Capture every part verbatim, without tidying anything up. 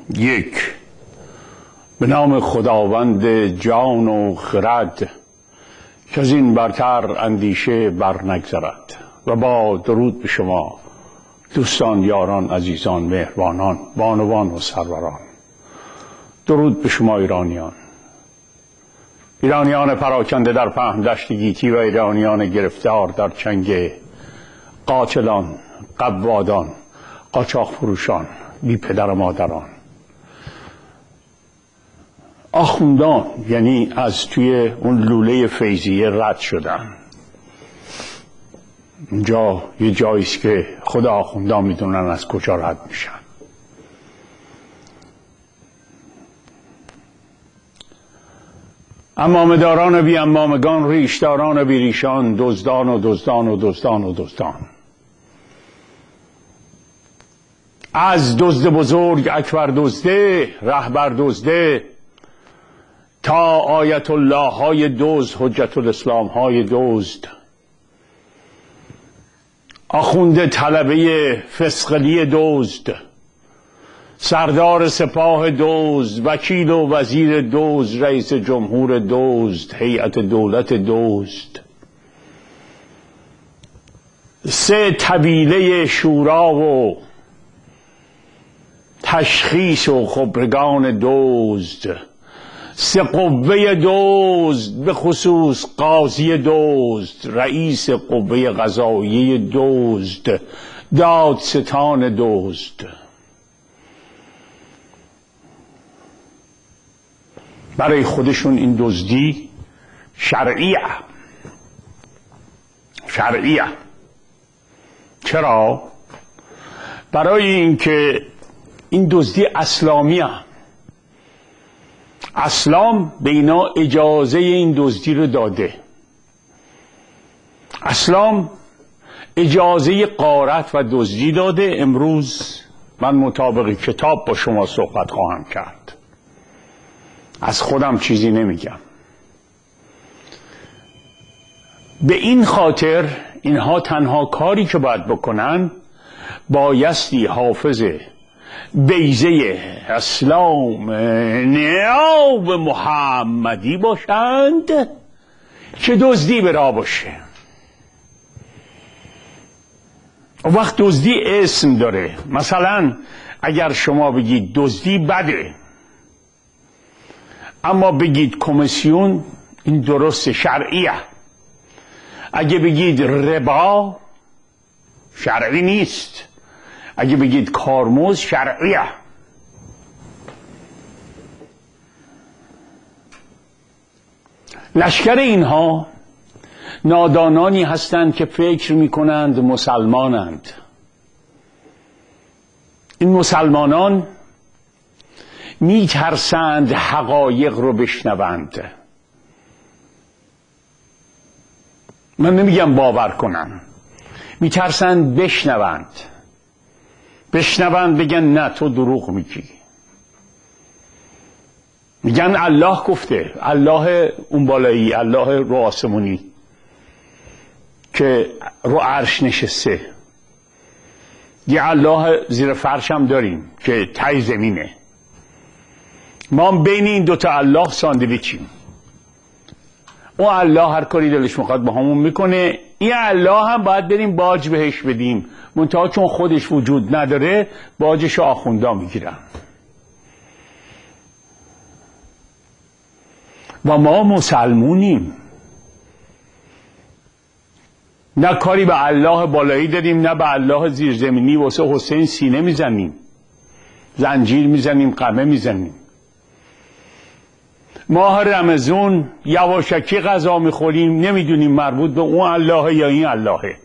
یک، به نام خداوند جان و خرد که از این برتر اندیشه بر نگذرد. و با درود به شما دوستان، یاران، عزیزان، مهربانان، بانوان و سروران. درود به شما ایرانیان، ایرانیان پراکنده در پهن دشت گیتی و ایرانیان گرفتار در چنگ قاتلان، قوادان، قاچاق فروشان، بی پدر و مادران. آخوندان یعنی از توی اون لوله فیضیه رد شدن. اینجا یه جاییست که خود آخوندان میدونن از کجا رد میشن. امامداران بی امامگان، ریشداران بی ریشان، دزدان و دزدان و دزدان و دزدان. از دزد بزرگ اکبر دزده، رهبر دزده، تا آیت الله های دزد، حجت الاسلام های دزد، آخوند طلبه فسقلی دزد، سردار سپاه دزد، وکیل و وزیر دزد، رئیس جمهور دزد، هیئت دولت دزد، سه طویله شورا و تشخیص و خبرگان دزد، سه قوه دزد، به خصوص قاضی دزد، رئیس قوه قضاییه دزد، دادستان دزد. برای خودشون این دزدی شرعیه. شرعیه. چرا؟ برای اینکه این دزدی اسلامیه. اسلام به اینا اجازه این دزدی رو داده. اسلام اجازه غارت و دزدی داده. امروز من مطابق کتاب با شما صحبت خواهم کرد، از خودم چیزی نمیگم. به این خاطر اینها تنها کاری که باید بکنن بایستی حافظ بیضه اسلام نیاب محمدی باشند که دزدی به راه باشه. وقت دزدی اسم داره. مثلا اگر شما بگید دزدی بده، اما بگید کمیسیون، این درست، شرعیه. اگه بگید ربا، شرعی نیست. اگه بگید کارمزد، شرعیه. لشکر اینها نادانانی هستند که فکر میکنند مسلمانند. این مسلمانان میترسند حقایق رو بشنوند. من نمیگم باور کنن، میترسند بشنوند. بشنوند بگن نه تو دروغ میگی. میگن الله گفته، الله اون بالایی، الله رو آسمونی که رو عرش نشسته. یه الله زیر فرش هم داریم که تای زمینه. ما بین این دوتا الله ساندویچیم. اون الله هر کاری دلش میخواد با همون میکنه. این الله هم باید بریم باج بهش بدیم، منتها چون خودش وجود نداره باجش آخوندا میگیرن. و ما مسلمونیم، نه کاری به الله بالایی داریم نه به الله زیرزمینی. واسه حسین سینه میزنیم، زنجیر میزنیم، قمه میزنیم. ماه رمضان یواشکی غذا میخوریم، نمیدونیم مربوط به اون الله یا این اللهه.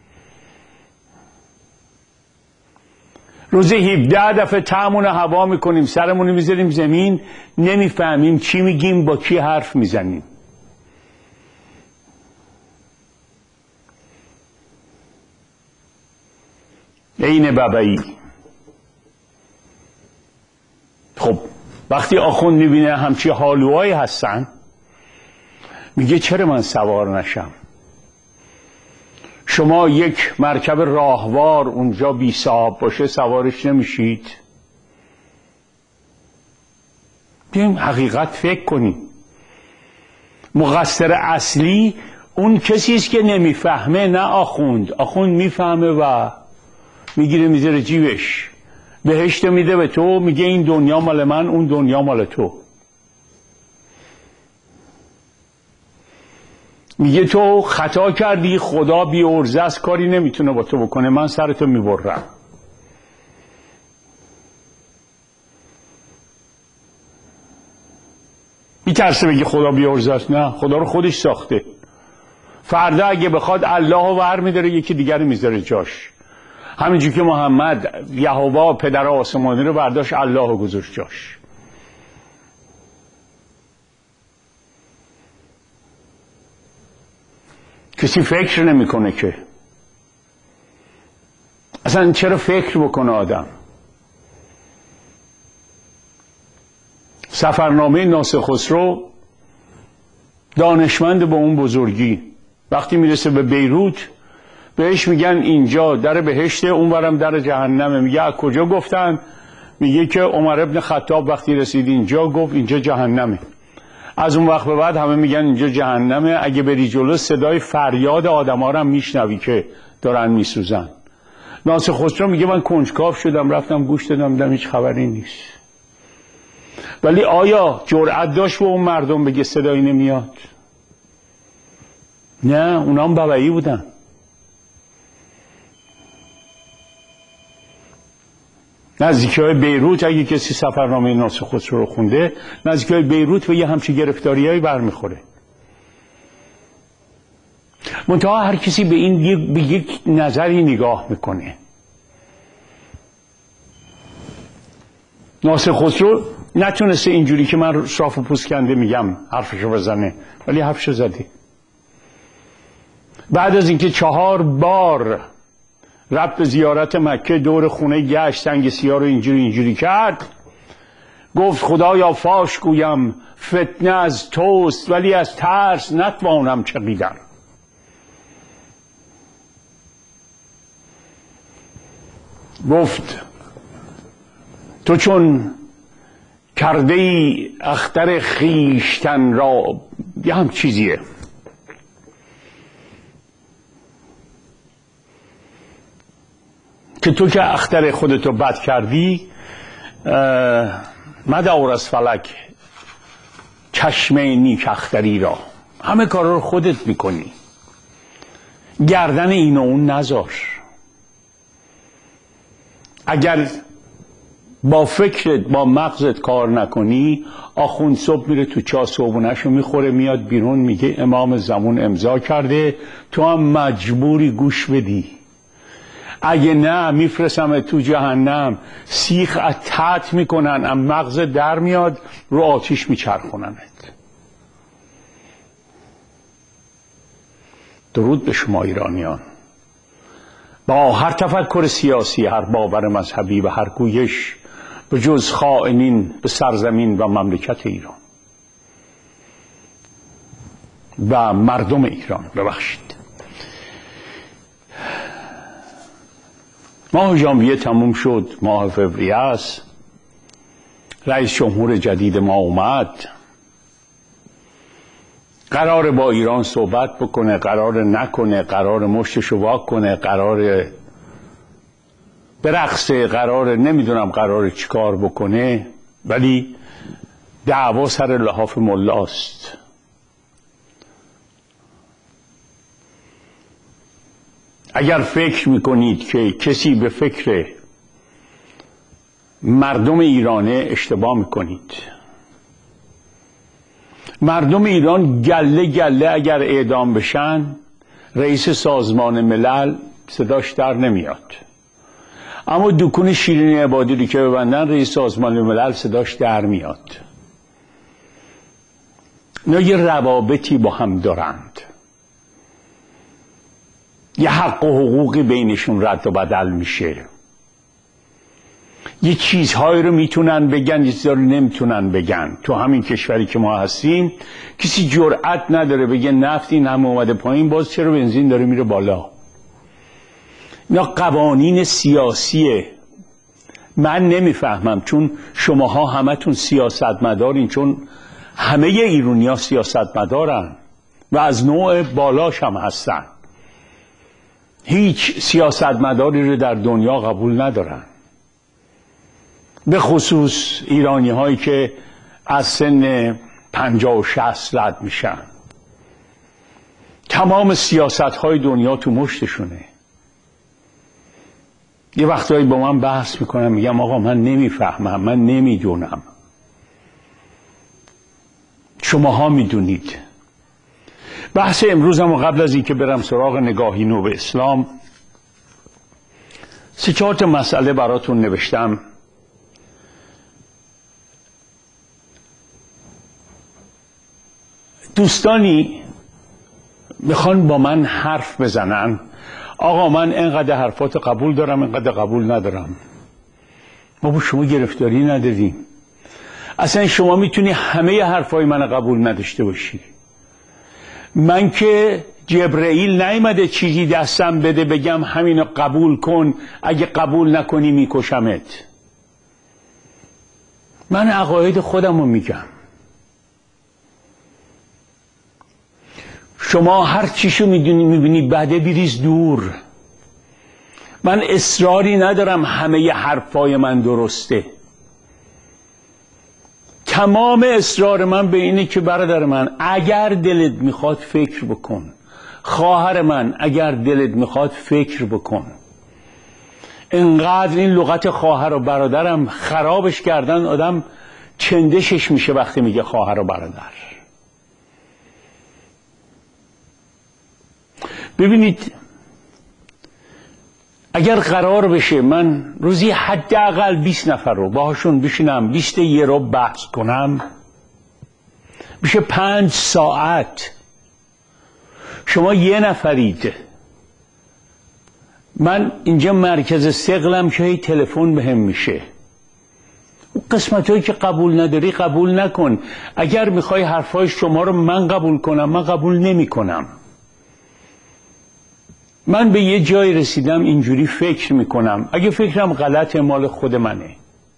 روز هفده دفعه طعمون هوا میکنیم، سرمون میذاریم زمین، نمیفهمیم چی میگیم، با کی حرف میزنیم. عین ببایی. خب وقتی آخوند میبینه همچی حالوهایی هستن، میگه چرا من سوار نشم؟ شما یک مرکب راهوار اونجا بی صاحب باشه سوارش نمیشید؟ بیایم حقیقت فکر کنیم. مقصر اصلی اون کسی است که نمیفهمه، نه آخوند. آخوند میفهمه و میگیره میذاره جیبش، بهشت میده به تو، میگه این دنیا مال من، اون دنیا مال تو. میگه تو خطا کردی، خدا بی عرضه است، کاری نمیتونه با تو بکنه، من سرتو میبرم. میترسه بگه خدا بی عرضه است؟ نه، خدا رو خودش ساخته. فردا اگه بخواد الله رو ور میداره، یکی دیگر میذاره جاش. همینجور که محمد یهوه پدر آسمانی رو برداشت، الله رو گذاشت جاش. کسی فکر نمیکنه که اصلا چرا فکر بکنه آدم؟ سفرنامه ناصر خسرو، دانشمند با اون بزرگی، وقتی میرسه به بیروت بهش میگن اینجا در بهشته، اونورم در جهنمه. میگه از کجا گفتن؟ میگه که عمر ابن خطاب وقتی رسید اینجا گفت اینجا جهنمه. از اون وقت به بعد همه میگن اینجا جهنمه. اگه بری جلو صدای فریاد آدم ها رو هم میشنوی که دارن میسوزن. ناصر خسرو میگه من کنجکاو شدم، رفتم گوش دادم، دیدم هیچ خبری نیست. ولی آیا جرأت داشت به اون مردم بگه صدایی نمیاد؟ نه، اونا هم بابایی بودن. نزدیکای بیروت، اگه کسی سفرنامه ناصر خسرو رو خونده، نزدیکای بیروت به یه همچین گرفتاریایی برمیخوره. منتها هر کسی به این به یک نظری نگاه میکنه. ناصر خسرو نتونسته اینجوری که من صاف و پوست کنده میگم حرفشو بزنه، ولی حرفشو زده. بعد از اینکه چهار بار رفت به زیارت مکه، دور خونه گشت، سنگ سیاه رو اینجوری اینجوری کرد، گفت خدایا فاش گویم فتنه از توست، ولی از ترس نتوانم چقیدن. گفت تو چون کرده ای اختر خیشتن را، یه هم چیزیه، که تو که اختر خودتو بد کردی، مدار از فلک چشم نیک اختری را، همه کارا رو خودت میکنی، گردن این و اون نذار. اگر با فکرت با مغزت کار نکنی، آخوند صبح میره تو چاه صبحونه‌شو میخوره، میاد بیرون میگه امام زمان امضا کرده، تو هم مجبوری گوش بدی. اگه نه میفرستم تو جهنم، سیخ از تحت میکنن، ام مغز در میاد، رو آتیش میچرخوننت. درود به شما ایرانیان. با هر تفکر سیاسی، هر باور مذهبی و هر گویش به جز خائنین به سرزمین و مملکت ایران و مردم ایران، ببخشید. ماه ژانویه تموم شد، ماه فوریه است، رئیس جمهور جدید ما اومد، قرار با ایران صحبت بکنه، قرار نکنه، قرار مشتشو واک کنه، قرار برقصه، قرار نمیدونم قرار چیکار بکنه، ولی دعوا سر لحاف ملاست. اگر فکر میکنید که کسی به فکر مردم ایرانه، اشتباه میکنید. مردم ایران گله گله اگر اعدام بشن، رئیس سازمان ملل صداش در نمیاد، اما دکون شیرینی عبادی رو که ببندن، رئیس سازمان ملل صداش در میاد. اینا یه روابطی با هم دارند، یه حق و حقوقی بینشون رد و بدل میشه، یه چیزهایی رو میتونن بگن، یه چیزهایی رو نمیتونن بگن. تو همین کشوری که ما هستیم کسی جرأت نداره بگه نفت این هم اومده پایین، باز چرا بنزین داره میره بالا. اینا قوانین سیاسیه، من نمیفهمم، چون شماها همتون سیاستمدارین، چون همه ایرانی‌ها سیاستمدارن و از نوع بالاش هم هستن. هیچ سیاستمداری رو در دنیا قبول ندارن، به خصوص ایرانی هایی که از سن پنجاه و شصت رد میشن. تمام سیاست های دنیا تو مشتشونه. یه وقتایی با من بحث میکنم، میگم آقا من نمیفهمم، من نمیدونم، شماها میدونید. بحث امروزم و قبل از اینکه برم سراغ نگاهی نو به اسلام، سه چهار تا مسئله براتون نوشتم. دوستانی میخوان با من حرف بزنن، آقا من اینقدر حرفات قبول دارم، اینقدر قبول ندارم. ما با شما گرفتاری نداریم. اصلا شما میتونی همه حرفای من قبول نداشته باشی. من که جبرئیل نیامده چیزی دستم بده بگم همینو قبول کن، اگه قبول نکنی میکشمت. من عقاید خودم رو میگم. شما هر چیشو میدونی میبینی بده بریز دور. من اصراری ندارم همه حرفای من درسته. تمام اصرار من به اینه که برادر من اگر دلت میخواد فکر بکن، خواهر من اگر دلت میخواد فکر بکن. انقدر این لغت خواهر و برادرم خرابش کردن، آدم چندشش میشه وقتی میگه خواهر و برادر. ببینید، اگر قرار بشه من روزی حداقل بیست نفر رو باهاشون بشینم بیست یه رو بحث کنم، میشه پنج ساعت. شما یه نفرید. من اینجا مرکز ثقلم که هی تلفن بهم میشه. اون قسمت هایی که قبول نداری قبول نکن. اگر میخوای حرفای شما رو من قبول کنم، من قبول نمی کنم. من به یه جای رسیدم اینجوری فکر میکنم. اگه فکرم غلطه مال خود منه،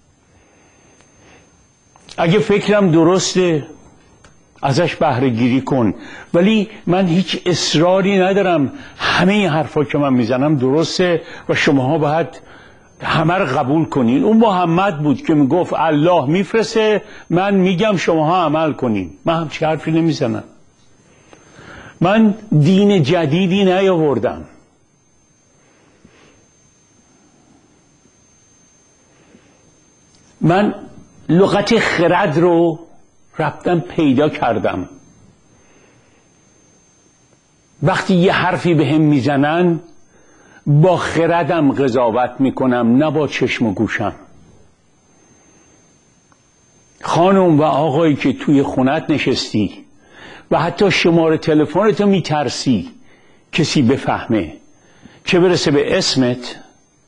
اگه فکرم درسته ازش بهره گیری کن. ولی من هیچ اصراری ندارم همه این حرفا که من میزنم درسته و شماها باید همه رو قبول کنین. اون محمد بود که میگفت الله میفرسته، من میگم شماها عمل کنین. من همچی حرفی نمیزنم. من دین جدیدی نیاوردم. من لغت خرد رو رفتم پیدا کردم. وقتی یه حرفی به هم میزنن با خردم قضاوت میکنم، نه با چشم و گوشم. خانم و آقایی که توی خونت نشستی و حتی شماره تلفنتو میترسی کسی بفهمه، چه برسه به اسمت.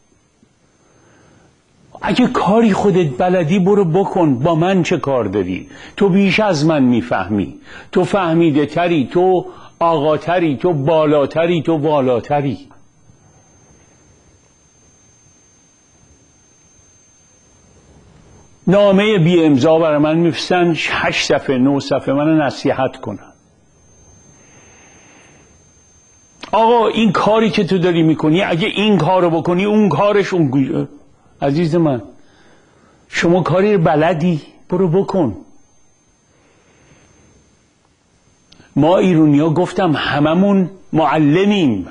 اگه کاری خودت بلدی برو بکن، با من چه کار داری؟ تو بیش از من میفهمی، تو فهمیده تری، تو آقاتری، تو بالاتری، تو والاتری. نامه بی امضا برای من میفرستن، هشت صفحه نه صفحه منو نصیحت کنن. آقا این کاری که تو داری میکنی، اگه این کارو بکنی اون کارش اون. عزیز من، شما کاری بلدی برو بکن. ما ایرونیا گفتم هممون معلمیم،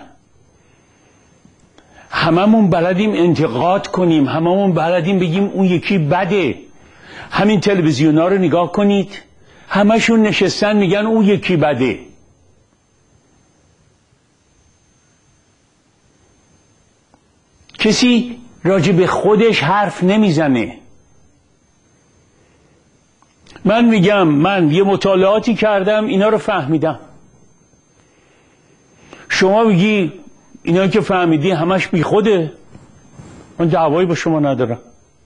هممون بلدیم انتقاد کنیم، هممون بلدیم بگیم اون یکی بده. همین تلویزیونا رو نگاه کنید، همشون نشستن میگن اون یکی بده. کسی راجع به خودش حرف نمیزنه. من میگم من یه مطالعاتی کردم، اینا رو فهمیدم. شما میگی اینا که فهمیدی همش بی خوده. من دعوایی با شما ندارم،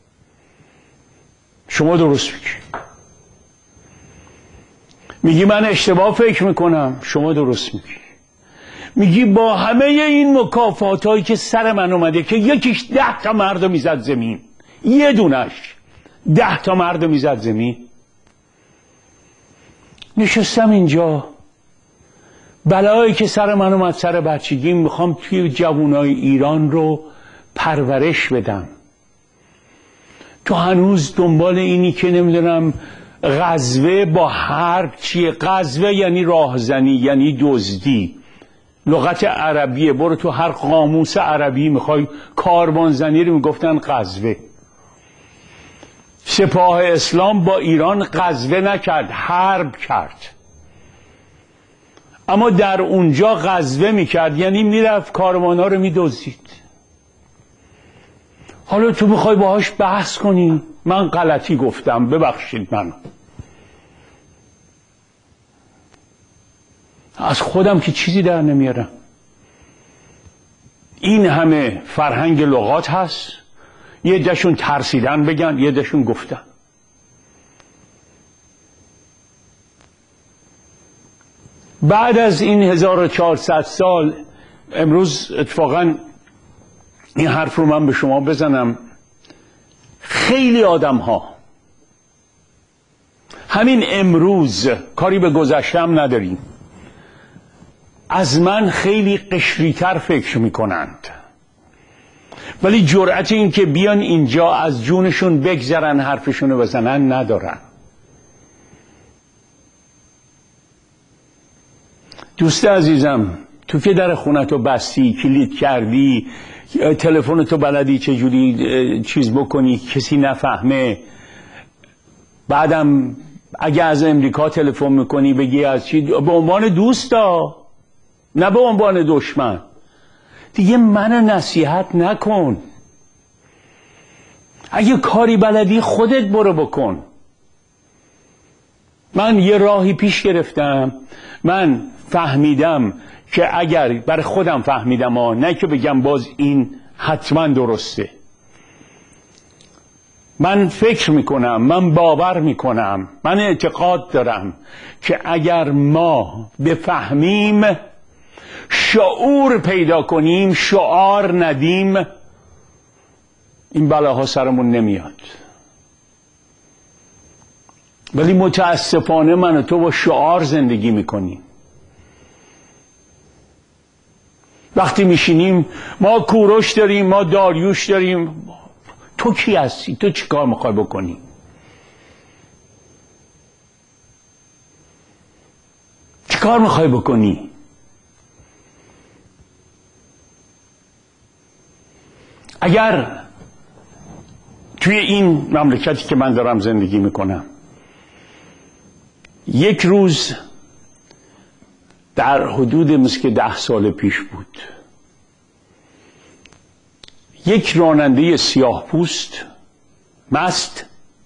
شما درست میگی. میگی من اشتباه فکر میکنم، شما درست میگی. میگی با همه این مکافات هایی که سر من اومده که یکیش ده تا مرد میزد زمین، یه دونش ده تا مرد میزد زمین. نشستم اینجا، بلایی که سر من اومد سر بچگیم، میخوام توی جوانای ایران رو پرورش بدم. تو هنوز دنبال اینی که نمیدونم غزوه با حرب چیه. غزوه یعنی راهزنی، یعنی دزدی، لغت عربیه. برو تو هر قاموس عربی میخوای کاروانزنی رو میگفتن غزوه. سپاه اسلام با ایران غزوه نکرد، حرب کرد. اما در اونجا غزوه میکرد یعنی میرفت کاروانا رو میدزدید. حالا تو میخوای باهاش بحث کنی؟ من غلطی گفتم، ببخشید منو. از خودم که چیزی در نمیارم. این همه فرهنگ لغات هست، یه دشون ترسیدن بگن، یه دشون گفتن. بعد از این هزار و چهارصد سال امروز اتفاقا این حرف رو من به شما بزنم، خیلی آدم ها همین امروز، کاری به گذشتم نداریم، از من خیلی قشری‌تر فکر میکنند، ولی جرأت این که بیان اینجا از جونشون بگذرن حرفشونو بزنن ندارن. دوست عزیزم، تو که در خونتو بستی، کلید کردی، تلفنتو بلدی چجوری چیز بکنی کسی نفهمه، بعدم اگه از امریکا تلفن میکنی بگی از چی، به عنوان دوستا نه به عنوان دشمن، دیگه من نصیحت نکن. اگه کاری بلدی خودت برو بکن. من یه راهی پیش گرفتم، من فهمیدم که اگر برای خودم فهمیدم ها، نه که بگم باز این حتما درسته، من فکر میکنم، من باور میکنم، من اعتقاد دارم که اگر ما بفهمیم، شعور پیدا کنیم، شعار ندیم، این بلاها سرمون نمیاد. ولی متاسفانه من و تو با شعار زندگی میکنیم. وقتی میشینیم ما کوروش داریم، ما داریوش داریم، تو کی هستی؟ تو چی کار میخوای بکنی؟ چی کار میخوای بکنی؟ اگر توی این مملکتی که من دارم زندگی میکنم یک روز در حدود مثل ده سال پیش بود، یک راننده سیاه پوست مست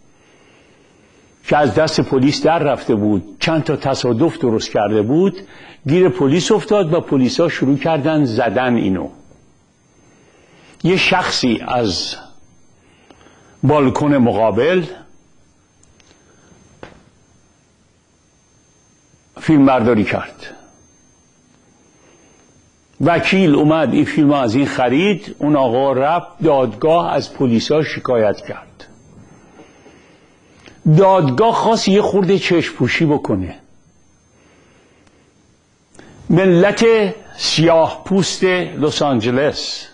که از دست پلیس در رفته بود، چند تا تصادف درست کرده بود، گیر پلیس افتاد و پلیسا شروع کردن زدن اینو. یه شخصی از بالکن مقابل فیلم برداری کرد. وکیل اومد این فیلم از این خرید، اون آقا رفت دادگاه، از پلیسا شکایت کرد. دادگاه خواست یه خورده چشم پوشی بکنه. ملت سیاه پوست لس آنجلس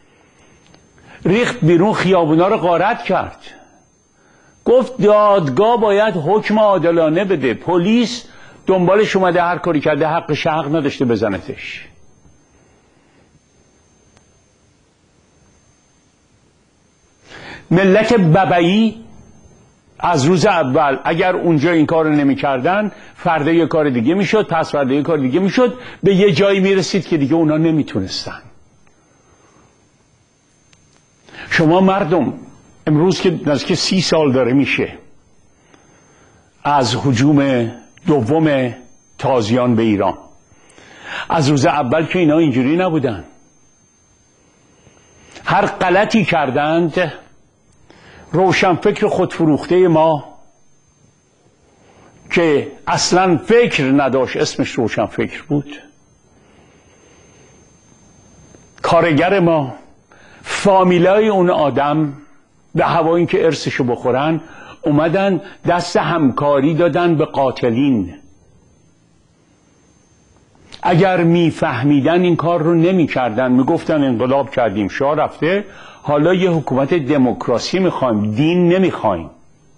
ریخت بیرون، خیابونا رو غارت کرد. گفت دادگاه باید حکم عادلانه بده، پلیس دنبالش اومده هر کاری کرده، حقش حق نداشته بزنتش. ملت ببعی از روز اول اگر اونجا این کار رو نمی کردن، فردا یه کار دیگه می شد، پس فردا یه کار دیگه می شد، به یه جایی می رسید که دیگه اونا نمی تونستن. شما مردم امروز که نزدیک سی سال داره میشه از هجوم دوم تازیان به ایران، از روز اول که اینا اینجوری نبودن، هر غلطی کردند روشنفکر خودفروخته ما که اصلا فکر نداشت، اسمش روشنفکر بود، کارگر ما، فامیلای اون آدم به هوا اینکه ارثشو بخورن اومدن دست همکاری دادن به قاتلین. اگر میفهمیدن این کار رو نمیکردن، میگفتن انقلاب کردیم شاه رفته، حالا یه حکومت دموکراسی میخوایم، دین نمیخوایم.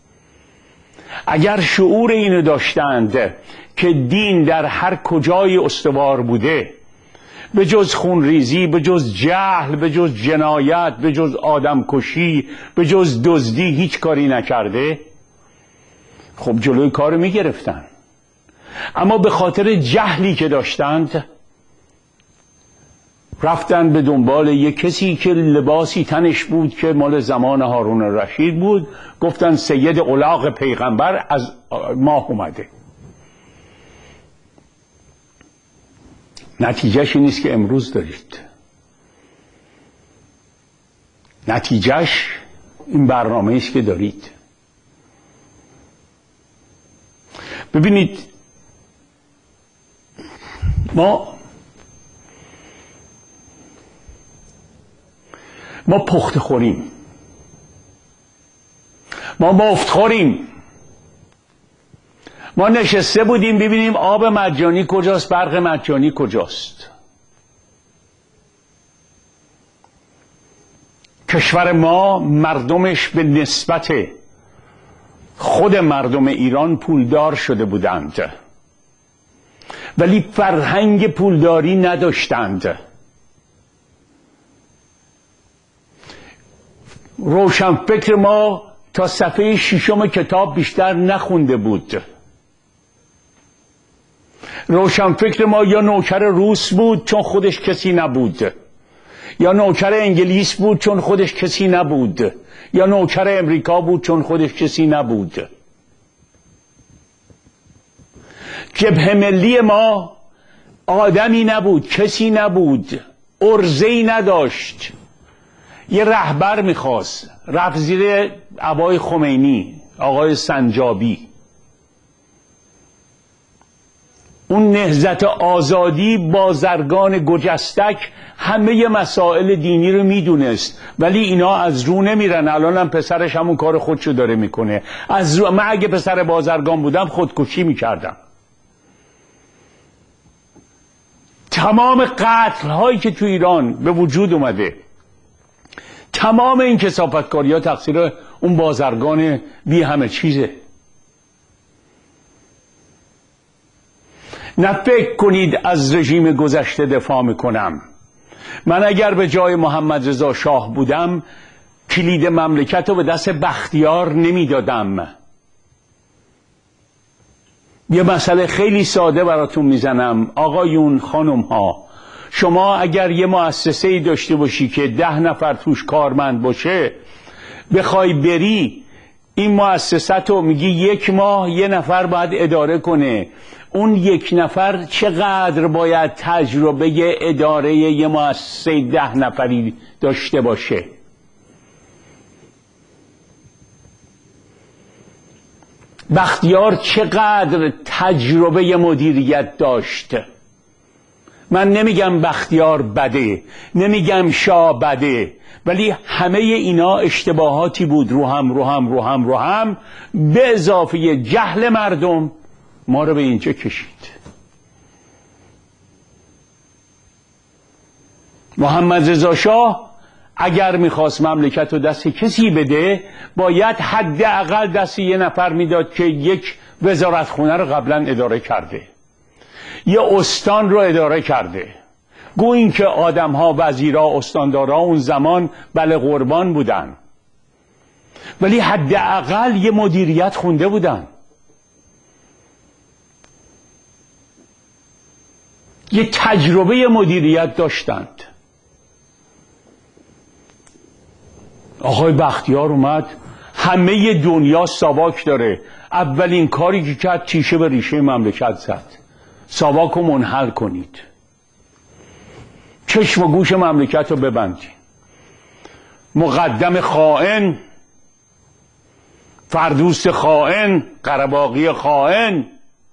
اگر شعور اینو داشتند که دین در هر کجای استوار بوده، به جز خونریزی، به جز جهل، به جز جنایت، به جز آدمکشی، به جز دزدی هیچ کاری نکرده، خب جلوی کارو میگرفتن. اما به خاطر جهلی که داشتند رفتن به دنبال یک کسی که لباسی تنش بود که مال زمان هارون الرشید بود، گفتن سید الاغ پیغمبر از ماه اومده. نتیجهش این نیست که امروز دارید. نتیجهش این برنامه است که دارید. ببینید ما ما پخت خوریم، ما مفت خوریم. ما نشسته بودیم ببینیم آب مجانی کجاست، برق مجانی کجاست. کشور ما مردمش به نسبت خود مردم ایران پولدار شده بودند، ولی فرهنگ پولداری نداشتند. روشنفکر ما تا صفحه ششم کتاب بیشتر نخونده بود. روشنفکر ما یا نوکر روس بود چون خودش کسی نبود، یا نوکر انگلیس بود چون خودش کسی نبود، یا نوکر امریکا بود چون خودش کسی نبود. جبهه ملی ما آدمی نبود، کسی نبود، ارزه‌ای نداشت. یه رهبر میخواست، رفت زیر عبای خمینی، آقای سنجابی. اون نهضت آزادی بازرگان گجستک همه مسائل دینی رو میدونست، ولی اینا از رو نمیرن. الان هم پسرش همون کار خودشو داره میکنه. از رو... من اگه پسر بازرگان بودم خودکشی میکردم. تمام قتل هایی که تو ایران به وجود اومده، تمام این کثافتکاری ها تقصیر اون بازرگان بی همه چیزه. نه فکر کنید از رژیم گذشته دفاع میکنم. من اگر به جای محمد رضا شاه بودم کلید مملکت رو به دست بختیار نمیدادم. یه مسئله خیلی ساده براتون میزنم آقایون خانم ها. شما اگر یه مؤسسه‌ای داشته باشی که ده نفر توش کارمند باشه، بخوای بری این مؤسسه رو میگی یک ماه یه نفر باید اداره کنه، اون یک نفر چقدر باید تجربه اداره یه مؤسسه ده نفری داشته باشه؟ بختیار چقدر تجربه مدیریت داشت؟ من نمیگم بختیار بده، نمیگم شاه بده، ولی همه اینا اشتباهاتی بود رو هم رو هم رو هم رو هم به اضافه جهل مردم ما رو به اینجا کشید. محمد رضا شاه اگر میخواست مملکت رو دست کسی بده باید حداقل دست یه نفر میداد که یک وزارتخونه رو قبلا اداره کرده، یه استان رو اداره کرده. گو این که آدم ها، وزیرا، استاندارا اون زمان بله قربان بودن، ولی حداقل یه مدیریت خونده بودن، یه تجربه مدیریت داشتند. آقای بختیار اومد همه دنیا ساواک داره، اولین کاری که کرد تیشه به ریشه مملکت زد. ساواک رو منحل کنید، چشم و گوش مملکت رو ببندید. مقدم خائن، فردوس خائن، قره‌باقی خائن.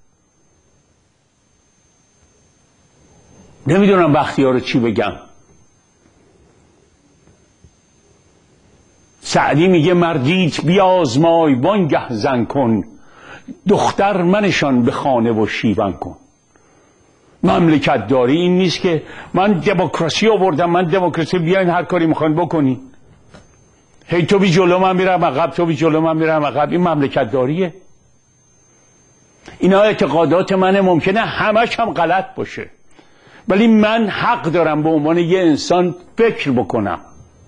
نمیدونم بختیار رو چی بگم. سعدی میگه مردیت بیازمای وانگه زن کن، دختر منشان به خانه و شیون کن. مملکت داری این نیست که من دموکراسی آوردم، من دموکراسی، بیاین هر کاری میخوان بکنین، هی تو بی جلو من میرم عقب، تو بی جلو من میرم عقب. این مملکت داریه؟ اینا اعتقادات منه، ممکنه همش هم غلط باشه، ولی من حق دارم به عنوان یه انسان فکر بکنم.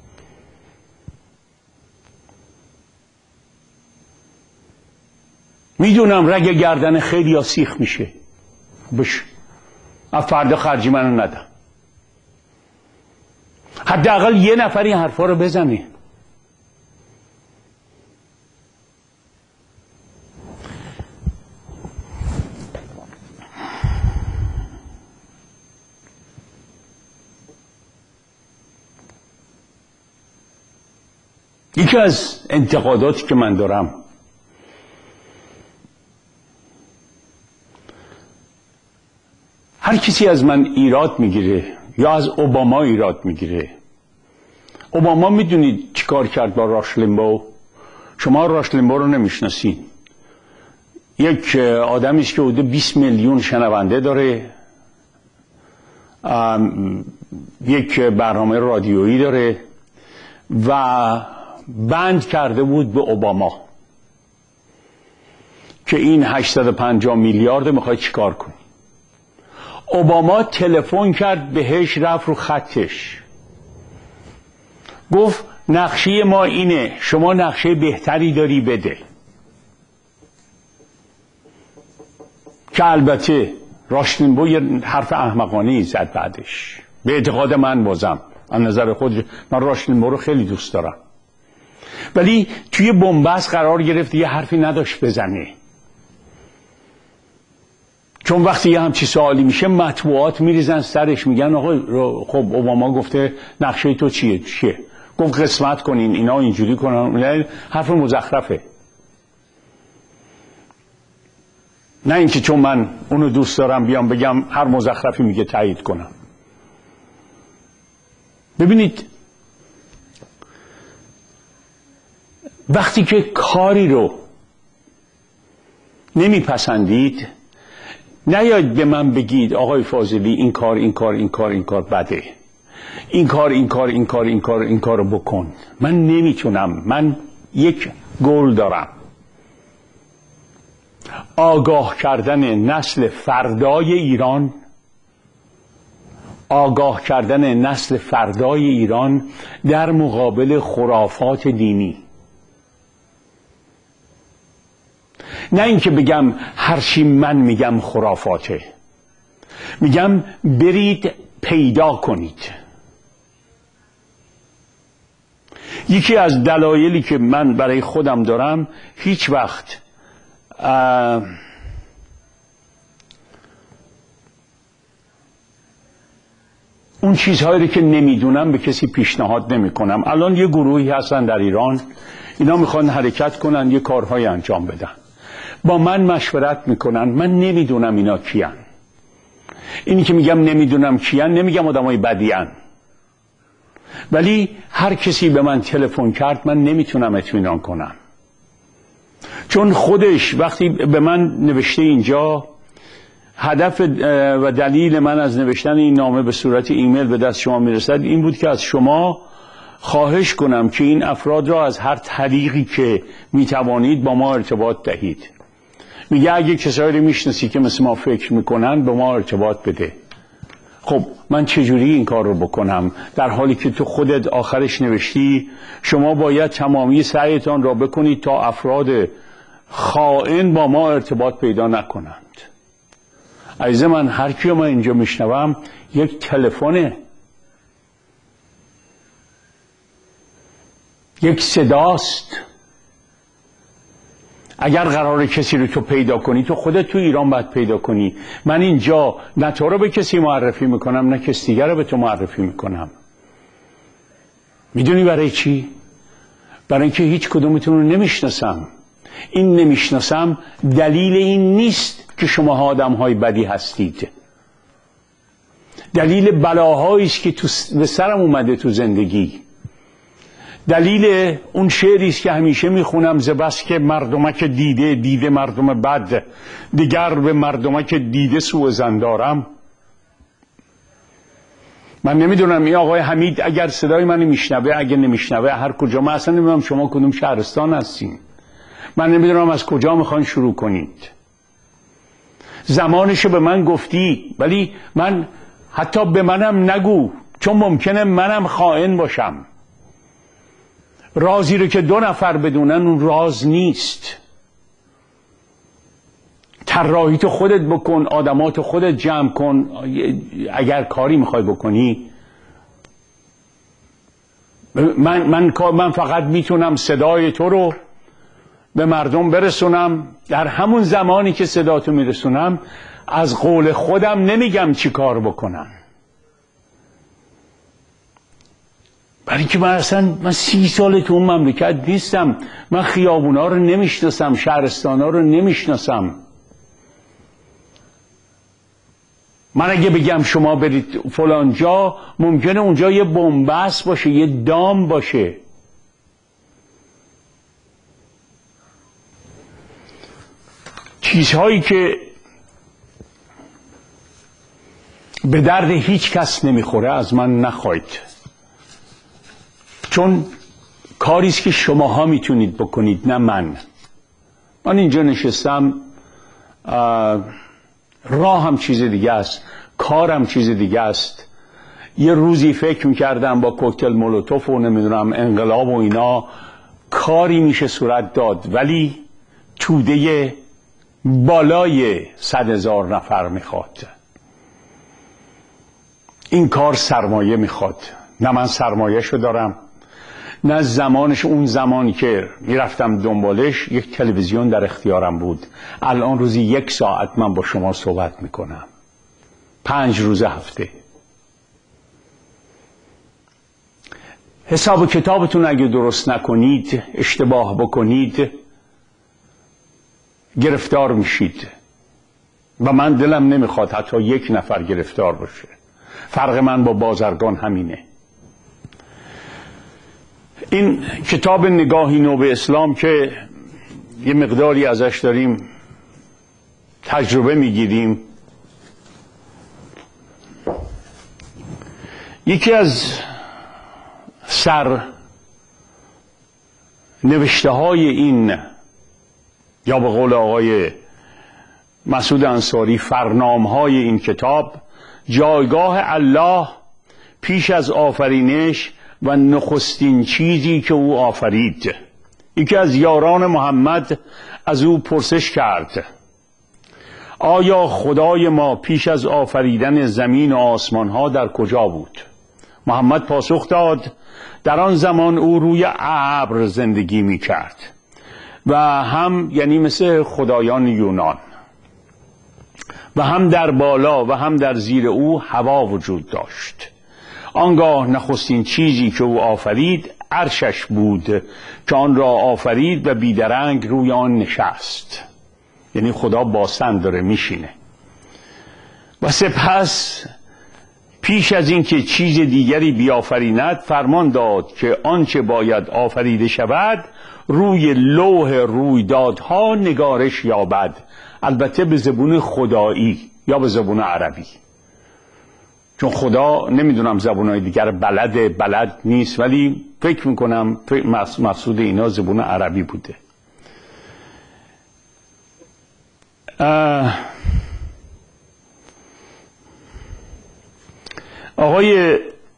میدونم رگ گردن خیلی ها سیخ میشه، بشه از فردا خرجی منو ندم. حداقل یه نفر این حرفا رو بزنه. یکی از انتقاداتی که من دارم، هر کسی از من ایراد میگیره یا از اوباما ایراد میگیره. اوباما میدونید چیکار کرد با راش لیمبو؟ شما راش لیمبو رو نمیشناسین. یک آدمی است که حدود بیست میلیون شنونده داره، یک برنامه رادیویی داره و بند کرده بود به اوباما که این هشتصد و پنجاه میلیارد میخوای چیکار کنی. اوباما تلفن کرد بهش، رفت رو خطش، گفت نقشه ما اینه، شما نقشه بهتری داری بده. که البته راش لیمبو یه حرف احمقانه‌ای زد بعدش، به اعتقاد من. بازم از نظر خود من راش لیمبو رو خیلی دوست دارم، ولی توی بن‌بست قرار گرفت یه حرفی نداشت بزنه، چون وقتی یه همچی سوالی میشه مطبوعات میریزن سرش، میگن آقا خب اوباما گفته نقشه تو چیه؟ چیه؟ گفت قسمت کنین، اینا اینجوری کنن. حرف مزخرفه. نه اینکه چون من اونو دوست دارم بیام بگم هر مزخرفی میگه تایید کنم. ببینید وقتی که کاری رو نمیپسندید، نیاید به من بگید آقای فاضلی این کار این کار این کار این کار بده، این کار این کار این کار این کار این کار رو بکن. من نمیتونم. من یک گول دارم، آگاه کردن نسل فردای ایران، آگاه کردن نسل فردای ایران در مقابل خرافات دینی. نه اینکه بگم هر چی من میگم خرافاته، میگم برید پیدا کنید. یکی از دلایلی که من برای خودم دارم، هیچ وقت اون چیزهایی که نمیدونم به کسی پیشنهاد نمی کنم. الان یه گروهی هستن در ایران، اینا میخوان حرکت کنن، یه کارهای انجام بدن، با من مشورت میکنن. من نمیدونم اینا کیان. اینی که میگم نمیدونم کیان، نمیگم آدمای بدیان، ولی هر کسی به من تلفن کرد من نمیتونم اطمینان کنم، چون خودش وقتی به من نوشته اینجا، هدف و دلیل من از نوشتن این نامه به صورت ایمیل به دست شما میرسد این بود که از شما خواهش کنم که این افراد را از هر طریقی که میتوانید با ما ارتباط دهید. میگه اگه کسایی رو میشناسی که مثل ما فکر میکنن به ما ارتباط بده. خب من چجوری این کار رو بکنم در حالی که تو خودت آخرش نوشتی شما باید تمامی سعیتان را بکنید تا افراد خائن با ما ارتباط پیدا نکنند. عزیز من، هر کیو من اینجا میشنوم یک تلفنه، یک صداست. اگر قراره کسی رو تو پیدا کنی، تو خودت تو ایران باید پیدا کنی. من اینجا نه تو رو به کسی معرفی میکنم نه کسی دیگر رو به تو معرفی میکنم. میدونی برای چی؟ برای اینکه هیچ کدومتون رو نمیشناسم. این نمیشناسم دلیل این نیست که شما آدم های بدی هستید. دلیل بلاهایی است که تو به سرم اومده تو زندگی. دلیل اون شعری است که همیشه میخونم: ز بس که مردمک دیده دیده مردم بد، دیگر به مردمک دیده سوء ظن دارم. من نمیدونم این آقای حمید اگر صدای من میشنوه، اگر نمیشنوه، هر کجا، من اصلا نمیدونم شما کدوم شهرستان هستین، من نمیدونم از کجا میخوان شروع کنید. زمانشو به من گفتی، ولی من حتی به منم نگو، چون ممکنه منم خائن باشم. رازی رو که دو نفر بدونن اون راز نیست. طراحی تو خودت بکن، آدماتو خودت جمع کن. اگر کاری میخوای بکنی، من, من, من فقط میتونم صدای تو رو به مردم برسونم. در همون زمانی که صداتو میرسونم از قول خودم نمیگم چی کار بکنن، برای که من اصلا من سی سال تو اون مملکت نیستم. من خیابونا رو نمیشناسم، شهرستانا رو نمیشناسم. من اگه بگم شما برید فلان جا، ممکنه اونجا یه بنبست باشه، یه دام باشه. چیزهایی که به درد هیچ کس نمیخوره از من نخواهید، چون کاریست که شماها میتونید بکنید، نه من. من اینجا نشستم، راه هم چیز دیگه است، کارم چیز دیگه است. یه روزی فکر میکردم با کوکتل مولوتوف و نمیدونم انقلاب و اینا کاری میشه صورت داد، ولی توده بالای صد هزار نفر میخواد. این کار سرمایه میخواد. نه من سرمایهشو دارم، نه زمانش. اون زمانی که میرفتم دنبالش یک تلویزیون در اختیارم بود. الان روزی یک ساعت من با شما صحبت میکنم، پنج روز هفته. حساب کتابتون اگه درست نکنید، اشتباه بکنید، گرفتار میشید. و من دلم نمیخواد حتی یک نفر گرفتار باشه. فرق من با بازرگان همینه. این کتاب نگاهی نو به اسلام که یه مقداری ازش داریم تجربه میگیریم، یکی از سر نوشته های این، یا به قول آقای مسعود انصاری فرنام های این کتاب، جایگاه الله پیش از آفرینش و نخستین چیزی که او آفرید. یکی از یاران محمد از او پرسش کرد: آیا خدای ما پیش از آفریدن زمین و آسمان ها در کجا بود؟ محمد پاسخ داد: در آن زمان او روی ابر زندگی می کرد و هم یعنی مثل خدایان یونان، و هم در بالا و هم در زیر او هوا وجود داشت. آنگاه نخستین چیزی که او آفرید عرشش بود که آن را آفرید و بیدرنگ روی آن نشست. یعنی خدا باسن داره میشینه. و سپس پیش از این که چیز دیگری بیافریند فرمان داد که آنچه باید آفریده شود روی لوح رویدادها نگارش یابد، البته به زبون خدایی یا به زبون عربی، چون خدا نمیدونم زبونهای دیگر بلد بلد نیست، ولی فکر میکنم مقصود اینا زبون عربی بوده. آقای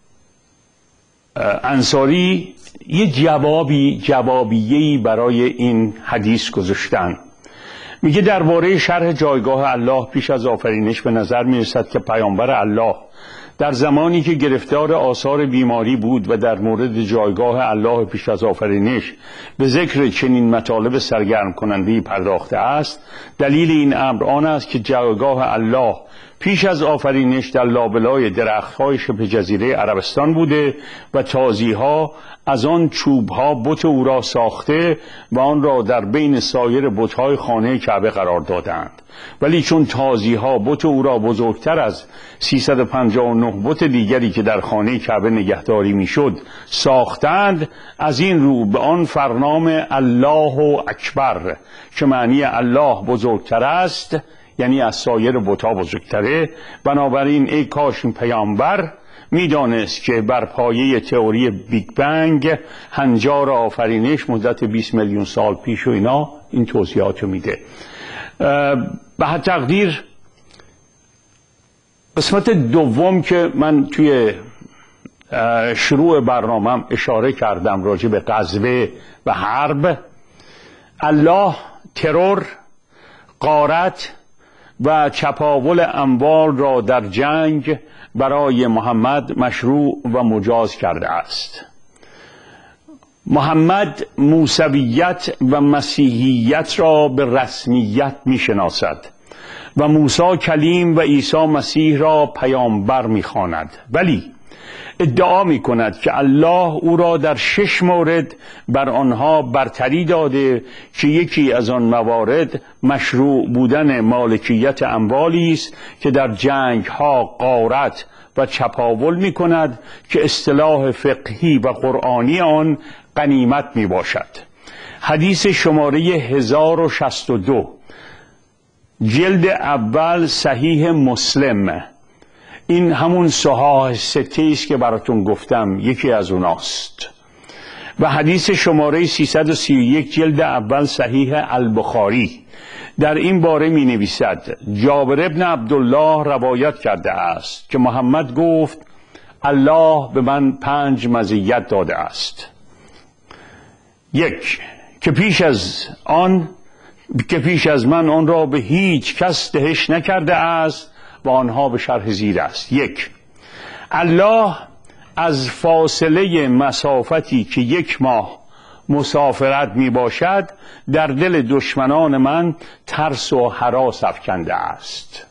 انصاری یه جوابی جوابیه‌ای برای این حدیث گذاشتن. میگه درباره شرح جایگاه الله پیش از آفرینش به نظر میرسد که پیامبر الله در زمانی که گرفتار آثار بیماری بود و در مورد جایگاه الله پیش از آفرینش به ذکر چنین مطالب سرگرم کننده‌ای پرداخته است. دلیل این امر آن است که جایگاه الله پیش از آفرینش در لابلای درخت‌های شبه جزیره عربستان بوده و تازی‌ها از آن چوب‌ها بت او را ساخته و آن را در بین سایر بت‌های خانه کعبه قرار دادند. ولی چون تازی‌ها بت او را بزرگتر از سیصد و پنجاه و نه بت دیگری که در خانه کعبه نگهداری میشد ساختند، از این رو به آن فرنام الله اکبر که معنی الله بزرگتر است، یعنی از سایر بت‌ها بزرگتره. بنابراین ای کاش این پیامبر میدانست که بر پایه تئوری بیگ بنگ هنجار آفرینش مدت بیست میلیون سال پیش و اینا این توضیحاتو میده. به هر تقدیر قسمت دوم که من توی شروع برنامه‌ام اشاره کردم راجع به غزوه و حرب، الله ترور، غارت و چپاول اموال را در جنگ برای محمد مشروع و مجاز کرده است. محمد موسویت و مسیحیت را به رسمیت می شناسد و موسی کلیم و عیسی مسیح را پیامبر می خواند، ولی ادعا می کند که الله او را در شش مورد بر آنها برتری داده که یکی از آن موارد مشروع بودن مالکیت اموالی است که در جنگ ها غارت و چپاول می کند که اصطلاح فقهی و قرآنی آن غنیمت می باشد. حدیث شماره هزار و شصت و دو جلد اول صحیح مسلم، این همون صحاح سته است که براتون گفتم، یکی از اوناست. و حدیث شماره سیصد و سی و یک جلد اول صحیح البخاری در این باره می نویسد جابر ابن عبدالله روایت کرده است که محمد گفت الله به من پنج مزیت داده است. یک، که پیش از آن که پیش از من آن را به هیچ کس دهش نکرده است و آنها به شرح زیر است. یک، الله از فاصله مسافتی که یک ماه مسافرت می باشد در دل دشمنان من ترس و هراس افکنده است.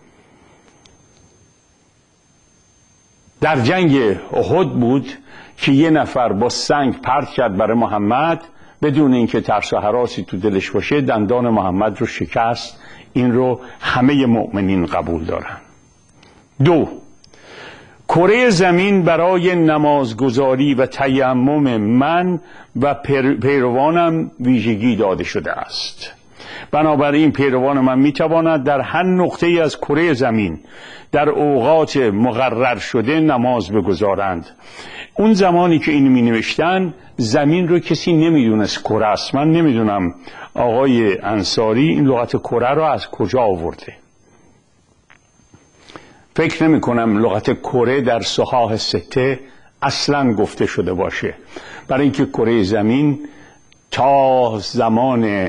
در جنگ احد بود که یه نفر با سنگ پرت کرد برای محمد بدون اینکه ترس و هراسی تو دلش باشه، دندان محمد رو شکست. این رو همه مؤمنین قبول دارن. دو، کره زمین برای نمازگزاری و تیمم من و پیروانم ویژگی داده شده است. بنابراین پیروان من میتواند در هر نقطه ای از کره زمین در اوقات مقرر شده نماز بگذارند. اون زمانی که اینو می نوشتن زمین رو کسی نمیدونست کره است. من نمیدونم آقای انصاری این لغت کره رو از کجا آورده. فکر نمی کنم لغت کره در صحاح سته اصلا گفته شده باشه، برای اینکه کره زمین تا زمان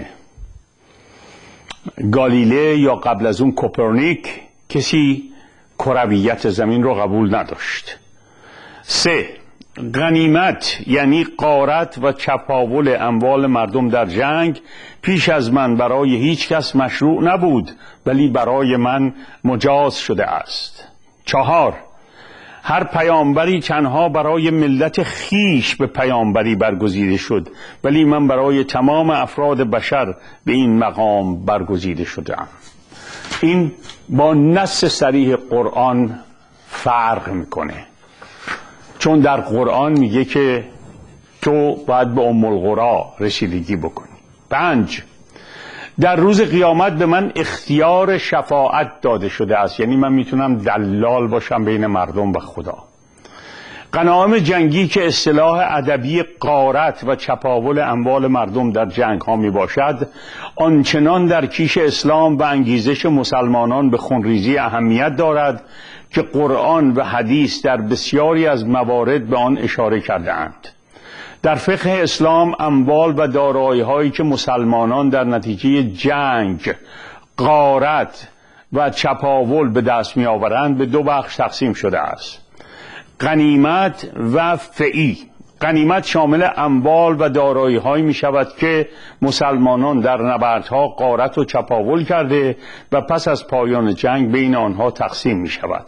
گالیله یا قبل از اون کوپرنیک کسی کرویت زمین رو قبول نداشت. سه، غنیمت یعنی غارت و چپاول اموال مردم در جنگ پیش از من برای هیچ کس مشروع نبود ولی برای من مجاز شده است. چهار، هر پیامبری تنها برای ملت خیش به پیامبری برگزیده شد ولی من برای تمام افراد بشر به این مقام برگزیده شدم. این با نص صریح قرآن فرق میکنه، چون در قرآن میگه که تو باید به ام القری رسیدگی بکنی. پنج، در روز قیامت به من اختیار شفاعت داده شده است، یعنی من میتونم دلال باشم بین مردم و خدا. غنایم جنگی که اصطلاح ادبی غارت و چپاول اموال مردم در جنگ ها می باشد آنچنان در کیش اسلام و انگیزش مسلمانان به خونریزی اهمیت دارد که قرآن و حدیث در بسیاری از موارد به آن اشاره کرده اند. در فقه اسلام اموال و دارایی هایی که مسلمانان در نتیجه جنگ، غارت و چپاول به دست می آورند به دو بخش تقسیم شده است: غنیمت و فعی. غنیمت شامل اموال و دارایی هایی می شود که مسلمانان در نبردها غارت و چپاول کرده و پس از پایان جنگ بین آنها تقسیم می شود.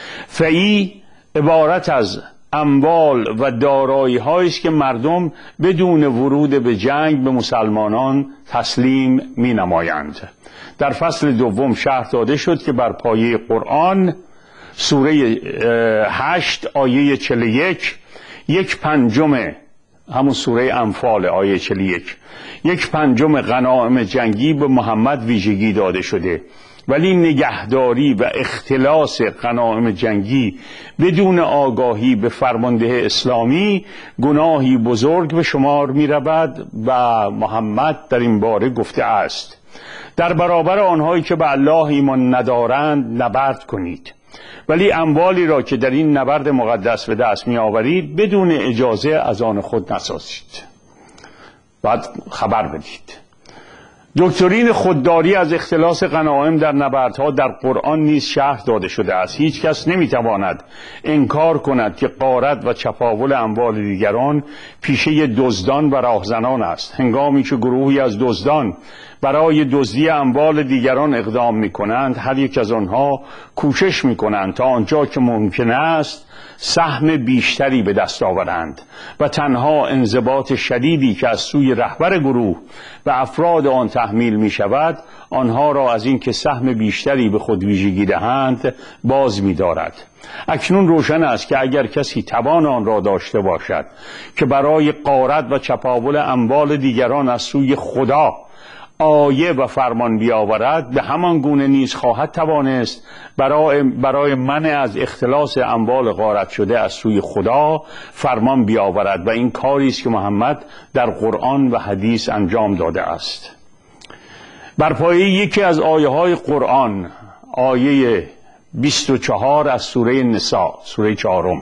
فیء عبارت از اموال و دارایی هایی است که مردم بدون ورود به جنگ به مسلمانان تسلیم می نمایند. در فصل دوم شرح داده شد که بر پایه قرآن سوره هشت آیه چهل و یک یک پنجم همون سوره انفال آیه چهل و یک یک پنجم غنایم جنگی به محمد ویژگی داده شده، ولی نگهداری و اختلاس غنایم جنگی بدون آگاهی به فرمانده اسلامی گناهی بزرگ به شمار می رود و محمد در این باره گفته است: در برابر آنهایی که به الله ایمان ندارند نبرد کنید، ولی اموالی را که در این نبرد مقدس به دست می آورید بدون اجازه از آن خود نسازید. بعد خبر بدید. دکترین خودداری از اختلاس غنایم در نبردها در قرآن نیز شرح داده شده است. هیچ کس نمیتواند انکار کند که غارت و چپاول اموال دیگران پیشه دزدان و راهزنان است. هنگامی که گروهی از دزدان برای دزدی اموال دیگران اقدام می کنند، هر یک از آنها کوشش می کنند تا آنجا که ممکن است سهم بیشتری به دست آورند و تنها انضباط شدیدی که از سوی رهبر گروه و افراد آن تحمیل می شود آنها را از این که سهم بیشتری به خود ویژگی دهند باز می دارد. اکنون روشن است که اگر کسی توان آن را داشته باشد که برای غارت و چپاول اموال دیگران از سوی خدا آیه و فرمان بیاورد، به همان گونه نیز خواهد توانست برای برای منع از اختلاس اموال غارت شده از سوی خدا فرمان بیاورد و این کاری است که محمد در قرآن و حدیث انجام داده است. بر پایه یکی از آیه های قرآن، آیه بیست و چهار از سوره نساء، سوره چهارم: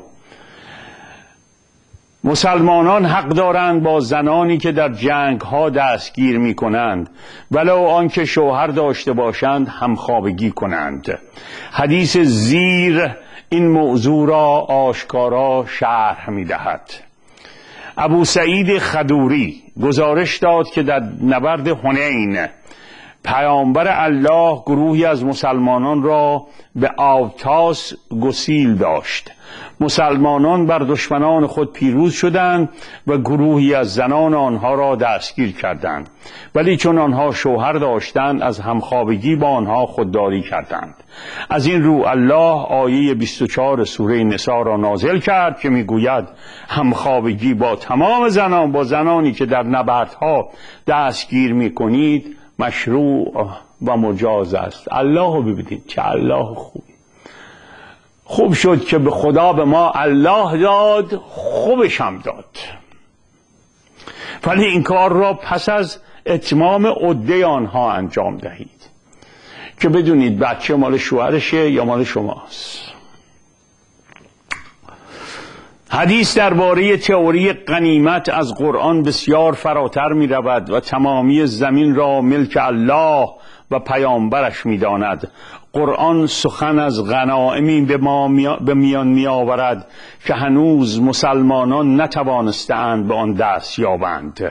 مسلمانان حق دارند با زنانی که در جنگ ها دستگیر می کنند ولو آنکه شوهر داشته باشند همخوابگی کنند. حدیث زیر این موضوع را آشکارا شرح می دهد. ابو سعید خدوری گزارش داد که در نبرد حنین پیامبر الله گروهی از مسلمانان را به آوتاس گسیل داشت. مسلمانان بر دشمنان خود پیروز شدند و گروهی از زنان آنها را دستگیر کردند، ولی چون آنها شوهر داشتند از همخوابگی با آنها خودداری کردند. از این رو الله آیه بیست و چهار سوره نساء را نازل کرد که میگوید همخوابگی با تمام زنان با زنانی که در نبردها دستگیر میکنید مشروع و مجاز است. الله ببینید چه الله خوب خوب شد که به خدا به ما الله داد، خوبش هم داد، ولی این کار را پس از اتمام عده آنها انجام دهید که بدونید بچه مال شوهرشه یا مال شماست. حدیث درباره تئوری غنیمت از قرآن بسیار فراتر می رود و تمامی زمین را ملک الله و پیامبرش می داند. قرآن سخن از غنائمی به ما به میان می آورد که هنوز مسلمانان نتوانستند به آن دست یابند.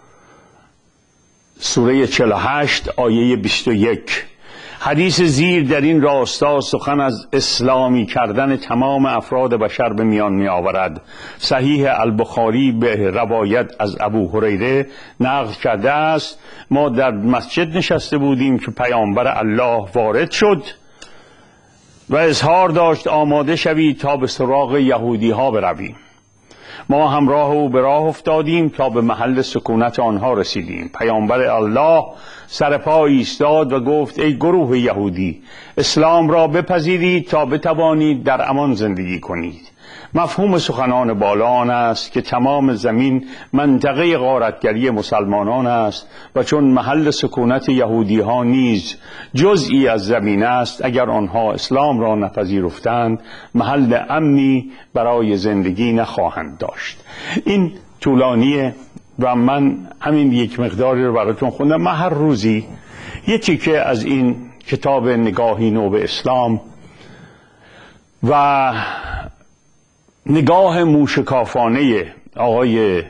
سوره چهل و هشت آیه بیست و یک. حدیث زیر در این راستا سخن از اسلامی کردن تمام افراد بشر به میان می آورد. صحیح البخاری به روایت از ابو هریره نقل کرده است: ما در مسجد نشسته بودیم که پیامبر الله وارد شد و اظهار داشت آماده شوید تا به سراغ یهودی ها برویم. ما همراه او به راه افتادیم تا به محل سکونت آنها رسیدیم. پیامبر الله سر پا ایستاد و گفت: ای گروه یهودی، اسلام را بپذیرید تا بتوانید در امان زندگی کنید. مفهوم سخنان بالا آن است که تمام زمین منطقه غارتگری مسلمانان است و چون محل سکونت یهودی ها نیز جزئی از زمین است، اگر آنها اسلام را نپذیرفتند محل امنی برای زندگی نخواهند داشت. این طولانیه و من همین یک مقداری رو براتون خوندم. من هر روزی یه تیکه از این کتاب نگاهی نو به اسلام و نگاه موشکافانه آقای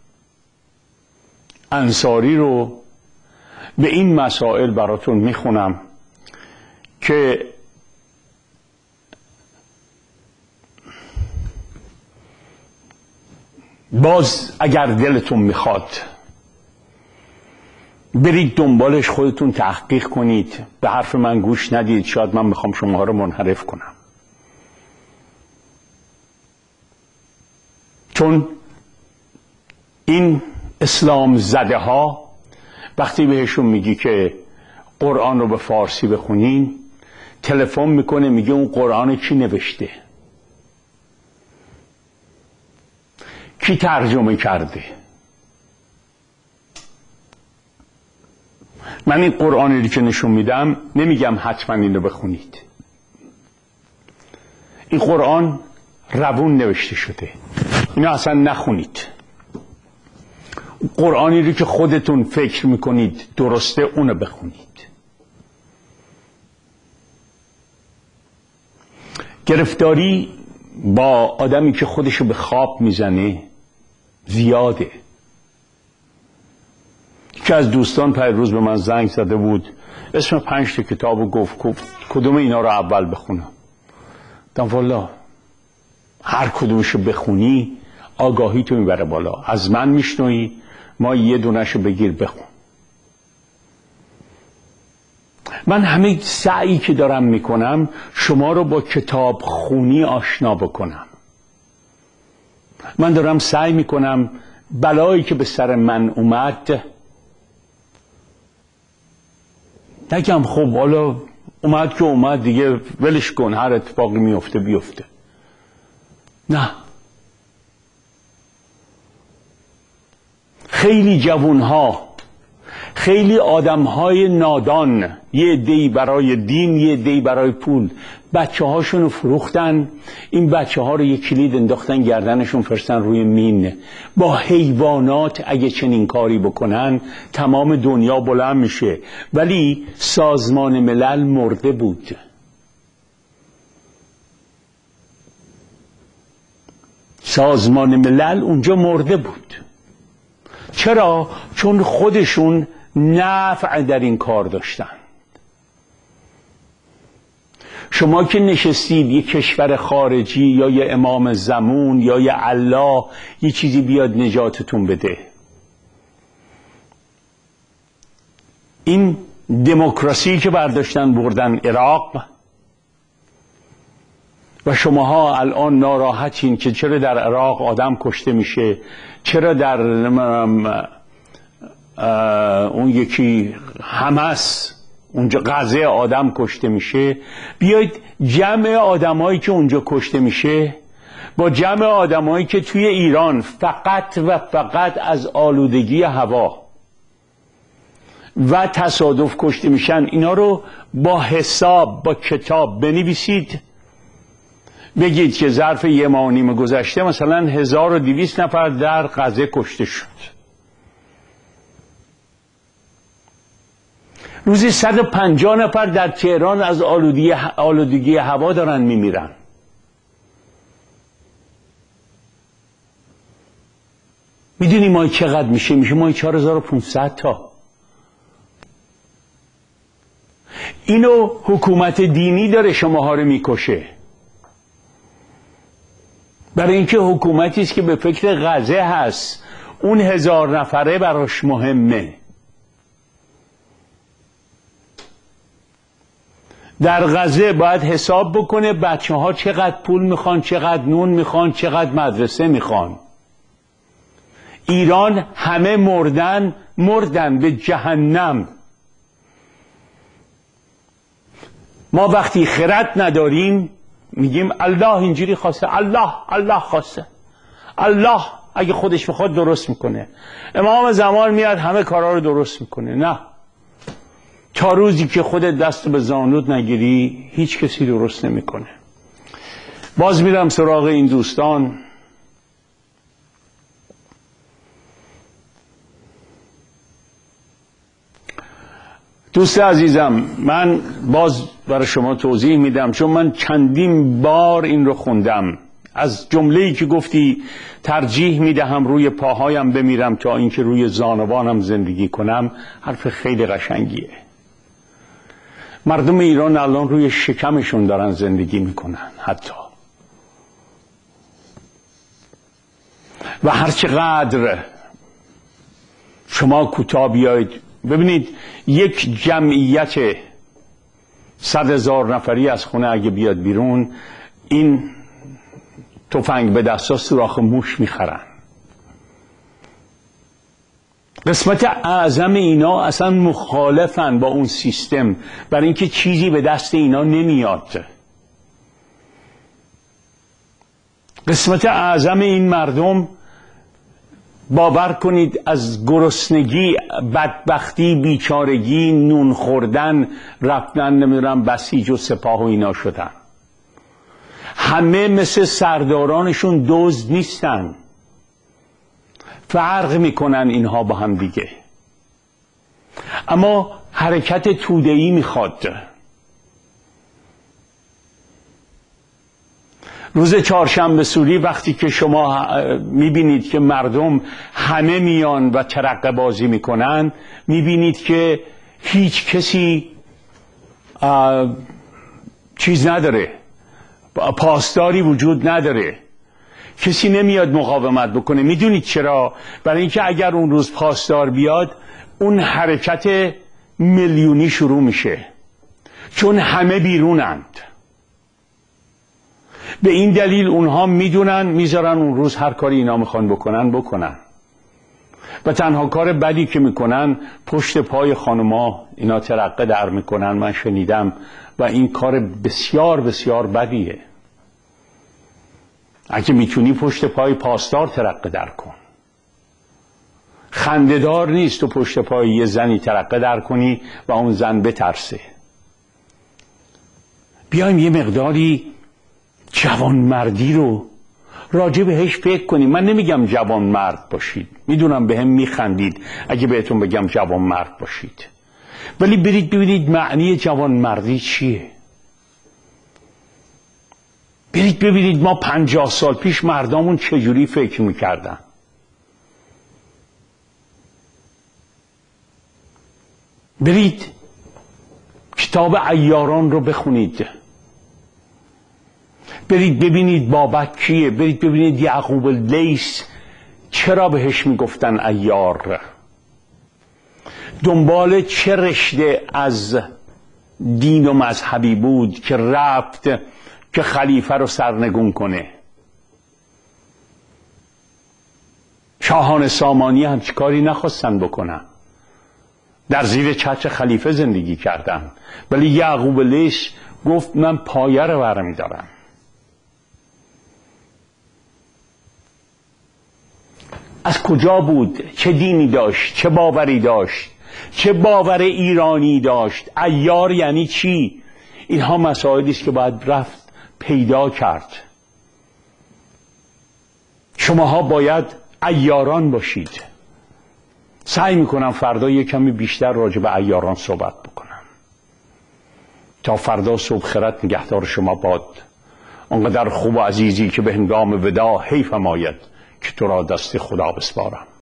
انصاری رو به این مسائل براتون میخونم که باز اگر دلتون میخواد برید دنبالش، خودتون تحقیق کنید، به حرف من گوش ندید، شاید من میخوام شما رو منحرف کنم. چون این اسلام زده ها وقتی بهشون میگی که قرآن رو به فارسی بخونین، تلفن میکنه میگه اون قرآن کی نوشته، کی ترجمه کرده. من این قرآنی که نشون میدم نمیگم حتما این رو بخونید. این قرآن روون نوشته شده، اینو اصلا نخونید. قرآنی رو که خودتون فکر میکنید درسته اونو بخونید. گرفتاری با آدمی که خودشو به خواب میزنه زیاده. یکی از دوستان پیروز به من زنگ زده بود، اسم پنج تا کتابو گفت، کدوم اینا رو اول بخونم؟ دم والا هر کدومشو بخونی آگاهی تو میبره بالا. از من میشنوی، ما یه دونشو بگیر بخون. من همه سعی که دارم میکنم شما رو با کتاب خونی آشنا بکنم. من دارم سعی میکنم بلایی که به سر من اومد نگم خب حالا اومد که اومد دیگه ولش کن، هر اتفاقی میفته بیفته. نه، خیلی جوانها، خیلی آدمهای نادان، یه عده‌ای برای دین، یه عده‌ای برای پول، بچه هاشون رو فروختن. این بچه ها رو یه کلید انداختن گردنشون، فرستن روی مین. با حیوانات اگه چنین کاری بکنن تمام دنیا بلند میشه. ولی سازمان ملل مرده بود. سازمان ملل اونجا مرده بود. چرا؟ چون خودشون نفع در این کار داشتن. شما که نشستید یه کشور خارجی یا یه امام زمون یا یه الله یه چیزی بیاد نجاتتون بده. این دموکراسی که برداشتن بردن عراق و شماها الان ناراحتین که چرا در عراق آدم کشته میشه، چرا در اون یکی حماس اونجا غزه آدم کشته میشه. بیایید جمع آدمایی که اونجا کشته میشه با جمع آدمایی که توی ایران فقط و فقط از آلودگی هوا و تصادف کشته میشن، اینا رو با حساب با کتاب بنویسید. بگید که ظرف یه ماه و نیم گذشته مثلا هزار و دویست نفر در غزه کشته شد. روزی صد و پنجاه نفر در تهران از آلودگی آلودگی هوا دارن میمیرن. میدونی ما چقدر میشه؟ میشه ما چهار هزار و پانصد تا. اینو حکومت دینی داره شماها رو میکشه، برای اینکه حکومتی است که به فکر غزه هست. اون هزار نفره براش مهمه. در غزه باید حساب بکنه بچه ها چقدر پول میخوان، چقدر نون میخوان، چقدر مدرسه میخوان. ایران همه مردن مردن به جهنم. ما وقتی خرد نداریم میگیم الله اینجوری خواسته، الله الله خواسته، الله اگه خودش بخواد درست میکنه، امام زمان میاد همه کارا رو درست میکنه. نه، تا روزی که خودت دست به زانوت نگیری هیچ کسی درست نمیکنه. باز میرم سراغ این دوستان. دوست عزیزم، من باز برای شما توضیح میدم، چون من چندین بار این رو خوندم. از جمله‌ای که گفتی ترجیح میدهم روی پاهایم بمیرم تا اینکه روی زانوانم زندگی کنم، حرف خیلی قشنگیه. مردم ایران الان روی شکمشون دارن زندگی میکنن حتی، و هرچقدر شما کوتاه بیایید ببینید یک جمعیت صد هزار نفری از خونه اگه بیاد بیرون، این تفنگ به دستا سوراخ موش میخرن. قسمت اعظم اینا اصلا مخالفن با اون سیستم، برای اینکه چیزی به دست اینا نمیاد. قسمت اعظم این مردم باور کنید از گرسنگی، بدبختی، بیچارگی، نون خوردن رفتن نمیدونم بسیج و سپاه و اینا شدن. همه مثل سردارانشون دزد نیستن، فرق میکنن اینها با هم دیگه. اما حرکت توده‌ای میخواد. روز چهارشنبه سوری وقتی که شما میبینید که مردم همه میان و ترقه بازی میکنن، میبینید که هیچ کسی چیز نداره، پاسداری وجود نداره، کسی نمیاد مقاومت بکنه. میدونید چرا؟ برای اینکه اگر اون روز پاسدار بیاد، اون حرکت میلیونی شروع میشه، چون همه بیرونند. به این دلیل اونها میدونن میذارن اون روز هر کاری اینا میخوان بکنن بکنن، و تنها کار بدی که میکنن پشت پای خانوما اینا ترقه در میکنن. من شنیدم و این کار بسیار بسیار بدیه. اگه میتونی پشت پای پاسدار ترقه در کن. خنده‌دار نیست تو پشت پای یه زنی ترقه در کنی و اون زن بترسه. بیایم یه مقداری جوانمردی رو راجع بهش فکر کنیم. من نمیگم جوان مرد باشید، میدونم به هم میخندید اگه بهتون بگم جوان مرد باشید، ولی برید ببینید معنی جوان مردی چیه. برید ببینید ما پنجاه سال پیش مردامون چجوری فکر میکردن. برید کتاب عیاران رو بخونید، برید ببینید بابک کیه، برید ببینید یعقوب اللیث چرا بهش میگفتن عیار، دنبال چه رشته از دین و مذهبی بود که رفت که خلیفه رو سرنگون کنه. شاهان سامانی هم چه کاری نخواستن بکنن، در زیر چتر خلیفه زندگی کردن، ولی یعقوب اللیث گفت من پایه رو برمی دارم. از کجا بود؟ چه دینی داشت؟ چه باوری داشت؟ چه باور ایرانی داشت؟ عیار یعنی چی؟ اینها مسائلی است که باید رفت پیدا کرد. شماها باید عیاران باشید. سعی میکنم فردا یک کمی بیشتر راجع به عیاران صحبت بکنم. تا فردا صبح خیرت نگهدار شما باد. آنقدر خوب و عزیزی که به هنگام وداع حیفم آید که تو را دست خدا بسپارم.